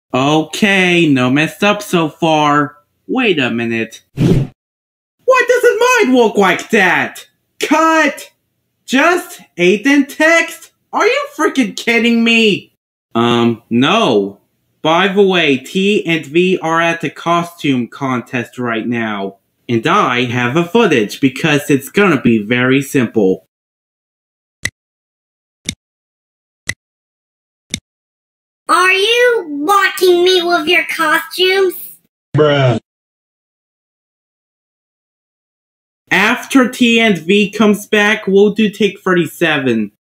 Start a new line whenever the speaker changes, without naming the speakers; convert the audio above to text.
Okay, no messed up so far. Wait a minute. Why doesn't mine look like that? Cut! Just Aiden text? Are you freaking kidding me? No. By the way, T and V are at the costume contest right now. And I have the footage because it's gonna be very simple.
Are you mocking me with your costumes?
Bruh.
After T and V comes back, we'll do take 37.